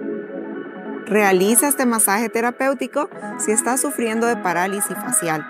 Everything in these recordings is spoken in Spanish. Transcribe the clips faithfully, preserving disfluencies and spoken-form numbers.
Realiza este masaje terapéutico si estás sufriendo de parálisis facial.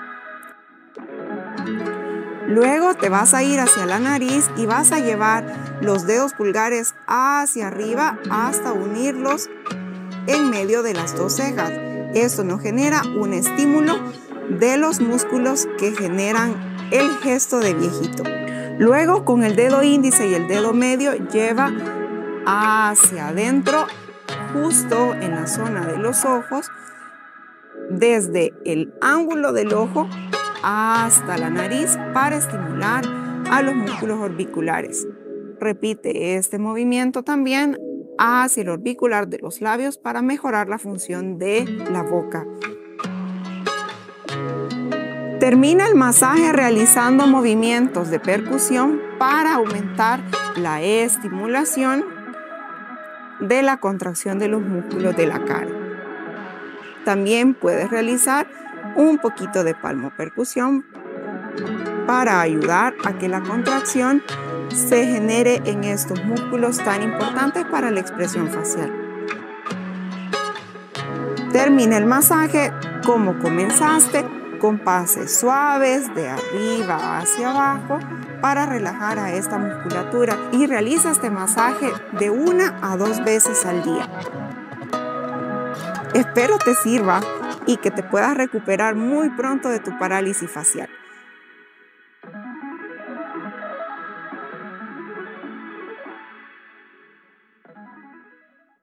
Luego te vas a ir hacia la nariz y vas a llevar los dedos pulgares hacia arriba hasta unirlos en medio de las dos cejas. Esto nos genera un estímulo de los músculos que generan el gesto de viejito. Luego, con el dedo índice y el dedo medio, lleva hacia adentro, justo en la zona de los ojos, desde el ángulo del ojo hasta la nariz para estimular a los músculos orbiculares. Repite este movimiento también hacia el orbicular de los labios para mejorar la función de la boca. Termina el masaje realizando movimientos de percusión para aumentar la estimulación de la contracción de los músculos de la cara. También puedes realizar un poquito de palmopercusión para ayudar a que la contracción se genere en estos músculos tan importantes para la expresión facial. Termina el masaje como comenzaste, con pases suaves de arriba hacia abajo para relajar a esta musculatura, y realiza este masaje de una a dos veces al día. Espero te sirva y que te puedas recuperar muy pronto de tu parálisis facial.